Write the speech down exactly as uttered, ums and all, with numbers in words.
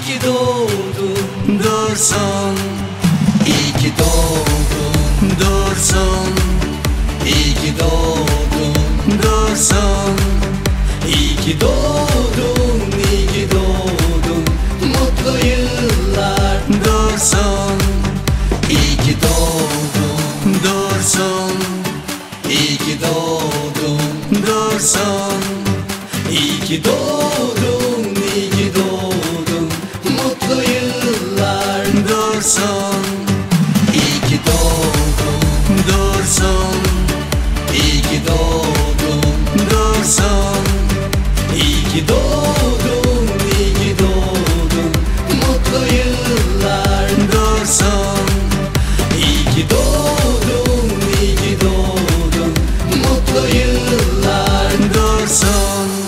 ki doğdun Dursun, iyi ki doğdun Dursun, iyi ki doğdun Dursun, iyi ki doğdun, iyi ki doğdun, mutlu yıllar Dursun, iyi ki doğdun Dursun, iyi ki doğdun Dursun, iyi ki doğdun, iyi ki doğdun, mutlu yıllar Dursun, iyi ki doğdun Dursun, iyi ki doğdun Dursun, iyi ki doğdun, iyi ki doğdun, mutlu yıllar Dursun, iyi ki doğdun, iyi ki doğdun, mutlu yıllar Dursun.